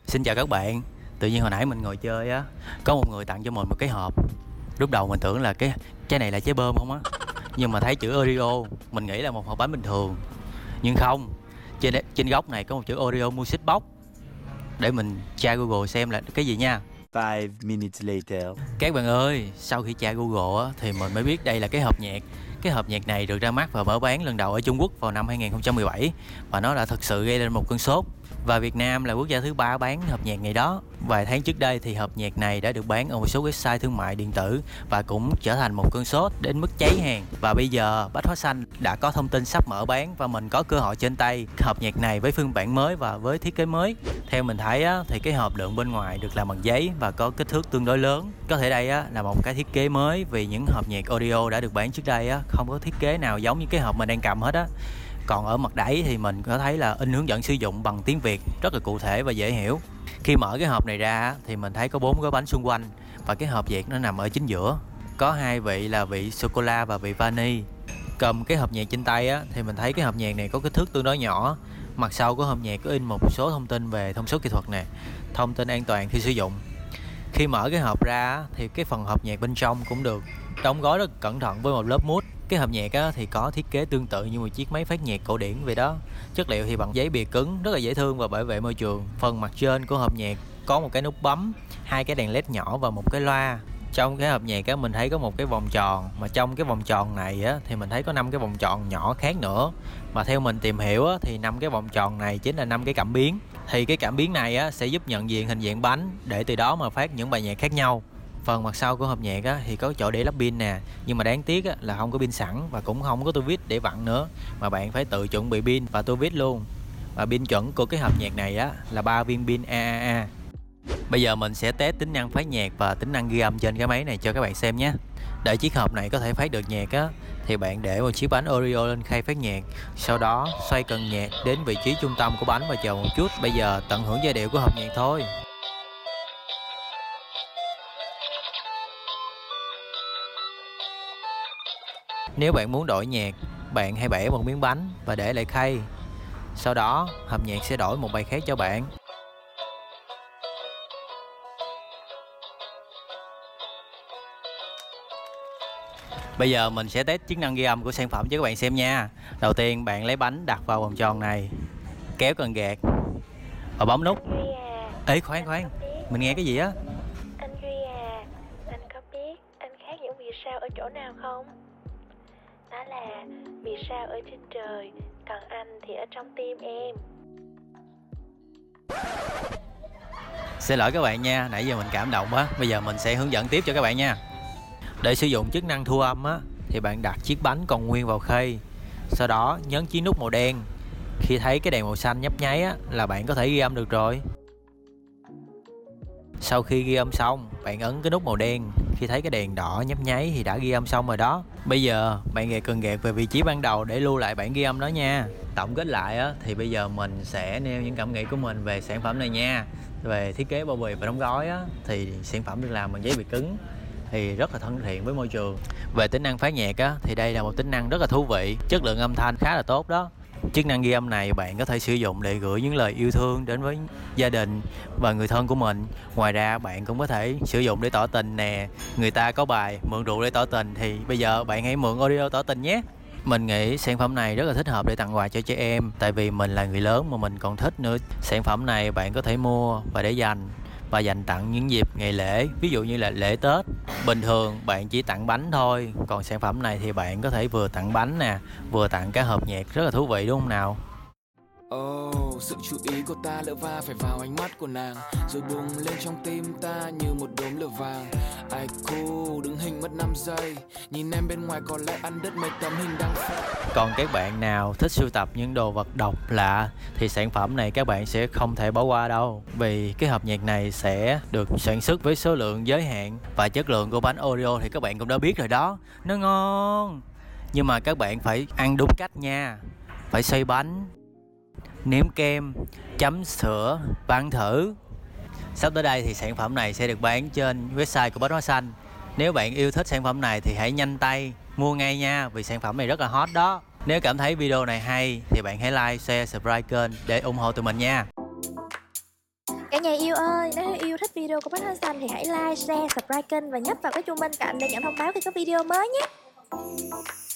Xin chào các bạn. Tự nhiên hồi nãy mình ngồi chơi á, có một người tặng cho mình một cái hộp. Lúc đầu mình tưởng là cái này là trái bơm không á, nhưng mà thấy chữ Oreo, mình nghĩ là một hộp bánh bình thường. Nhưng không, trên góc này có một chữ Oreo Music Box. Để mình tra Google xem là cái gì nha. 5 minutes later. Các bạn ơi, sau khi tra Google á, thì mình mới biết đây là cái hộp nhạc. Cái hộp nhạc này được ra mắt và mở bán lần đầu ở Trung Quốc vào năm 2017 và nó đã thực sự gây lên một cơn sốt. Và Việt Nam là quốc gia thứ 3 bán hộp nhạc này đó. Vài tháng trước đây thì hộp nhạc này đã được bán ở một số website thương mại điện tử và cũng trở thành một cơn sốt đến mức cháy hàng. Và bây giờ Bách Hóa Xanh đã có thông tin sắp mở bán và mình có cơ hội trên tay hộp nhạc này với phiên bản mới và với thiết kế mới. Theo mình thấy á, thì cái hộp đựng bên ngoài được làm bằng giấy và có kích thước tương đối lớn. Có thể đây á, là một cái thiết kế mới vì những hộp nhạc audio đã được bán trước đây á, không có thiết kế nào giống như cái hộp mình đang cầm hết á. Còn ở mặt đáy thì mình có thấy là in hướng dẫn sử dụng bằng tiếng Việt rất là cụ thể và dễ hiểu. Khi mở cái hộp này ra thì mình thấy có 4 gói bánh xung quanh và cái hộp nhạc nó nằm ở chính giữa. Có hai vị là vị sô cô la và vị vani. Cầm cái hộp nhạc trên tay á, thì mình thấy cái hộp nhạc này có kích thước tương đối nhỏ. Mặt sau của hộp nhạc có in một số thông tin về thông số kỹ thuật nè, thông tin an toàn khi sử dụng. Khi mở cái hộp ra thì cái phần hộp nhạc bên trong cũng được đóng gói rất cẩn thận với một lớp mút. Cái hộp nhạc á, thì có thiết kế tương tự như một chiếc máy phát nhạc cổ điển vậy đó. Chất liệu thì bằng giấy bìa cứng, rất là dễ thương và bảo vệ môi trường. Phần mặt trên của hộp nhạc có một cái nút bấm, hai cái đèn led nhỏ và một cái loa. Trong cái hộp nhạc á, mình thấy có một cái vòng tròn, mà trong cái vòng tròn này á, thì mình thấy có 5 cái vòng tròn nhỏ khác nữa. Mà theo mình tìm hiểu á, thì 5 cái vòng tròn này chính là 5 cái cảm biến. Thì cái cảm biến này á, sẽ giúp nhận diện hình dạng bánh để từ đó mà phát những bài nhạc khác nhau. Phần mặt sau của hộp nhạc á, thì có chỗ để lắp pin nè, nhưng mà đáng tiếc á, là không có pin sẵn và cũng không có tua vít để vặn nữa, mà bạn phải tự chuẩn bị pin và tua vít luôn. Và pin chuẩn của cái hộp nhạc này á, là 3 viên pin AAA. Bây giờ mình sẽ test tính năng phát nhạc và tính năng ghi âm trên cái máy này cho các bạn xem nhé. Để chiếc hộp này có thể phát được nhạc á, thì bạn để một chiếc bánh Oreo lên khay phát nhạc. Sau đó xoay cần nhạc đến vị trí trung tâm của bánh và chờ một chút. Bây giờ tận hưởng giai điệu của hộp nhạc thôi. Nếu bạn muốn đổi nhạc, bạn hãy bẻ một miếng bánh và để lại khay. Sau đó hộp nhạc sẽ đổi một bài khác cho bạn. Bây giờ mình sẽ test chức năng ghi âm của sản phẩm cho các bạn xem nha. Đầu tiên bạn lấy bánh đặt vào vòng tròn này, kéo cần gạt và bấm nút. Ê khoan, mình nghe cái gì á? Anh Duy à, anh có biết anh khác những vì sao ở chỗ nào không? Đó là vì sao ở trên trời, còn anh thì ở trong tim em. Xin lỗi các bạn nha, nãy giờ mình cảm động quá. Bây giờ mình sẽ hướng dẫn tiếp cho các bạn nha. Để sử dụng chức năng thu âm á, thì bạn đặt chiếc bánh còn nguyên vào khay. Sau đó nhấn chiếc nút màu đen. Khi thấy cái đèn màu xanh nhấp nháy á, là bạn có thể ghi âm được rồi. Sau khi ghi âm xong, bạn ấn cái nút màu đen. Khi thấy cái đèn đỏ nhấp nháy thì đã ghi âm xong rồi đó. Bây giờ bạn gạt cần gạt về vị trí ban đầu để lưu lại bản ghi âm đó nha. Tổng kết lại á, thì bây giờ mình sẽ nêu những cảm nghĩ của mình về sản phẩm này nha. Về thiết kế bao bì và đóng gói á, thì sản phẩm được làm bằng giấy bìa cứng thì rất là thân thiện với môi trường. Về tính năng phát nhạc á, thì đây là một tính năng rất là thú vị, chất lượng âm thanh khá là tốt đó. Chức năng ghi âm này bạn có thể sử dụng để gửi những lời yêu thương đến với gia đình và người thân của mình. Ngoài ra bạn cũng có thể sử dụng để tỏ tình nè. Người ta có bài mượn rượu để tỏ tình thì bây giờ bạn hãy mượn audio tỏ tình nhé. Mình nghĩ sản phẩm này rất là thích hợp để tặng quà cho trẻ em, tại vì mình là người lớn mà mình còn thích nữa. Sản phẩm này bạn có thể mua và để dành tặng những dịp ngày lễ, ví dụ như là lễ Tết. Bình thường bạn chỉ tặng bánh thôi, còn sản phẩm này thì bạn có thể vừa tặng bánh nè, vừa tặng cái hộp nhạc, rất là thú vị đúng không nào? Sự chú ý của ta lỡ va phải vào ánh mắt của nàng, rồi bùng lên trong tim ta như một đốm lửa vàng. Ai cool đứng hình mất 5 giây, nhìn em bên ngoài còn lại ăn đứt mấy tấm hình đang phát. Còn các bạn nào thích sưu tập những đồ vật độc lạ thì sản phẩm này các bạn sẽ không thể bỏ qua đâu, vì cái hộp nhạc này sẽ được sản xuất với số lượng giới hạn và chất lượng của bánh Oreo thì các bạn cũng đã biết rồi đó, nó ngon. Nhưng mà các bạn phải ăn đúng cách nha, phải xoay bánh, nếm kem, chấm sữa và ăn thử. Sắp tới đây thì sản phẩm này sẽ được bán trên website của Bách Hóa Xanh. Nếu bạn yêu thích sản phẩm này thì hãy nhanh tay mua ngay nha, vì sản phẩm này rất là hot đó. Nếu cảm thấy video này hay thì bạn hãy like, share, subscribe kênh để ủng hộ tụi mình nha. Cả nhà yêu ơi, nếu yêu thích video của Bách Hóa Xanh thì hãy like, share, subscribe kênh và nhấp vào cái chuông bên cạnh để nhận thông báo khi có video mới nhé.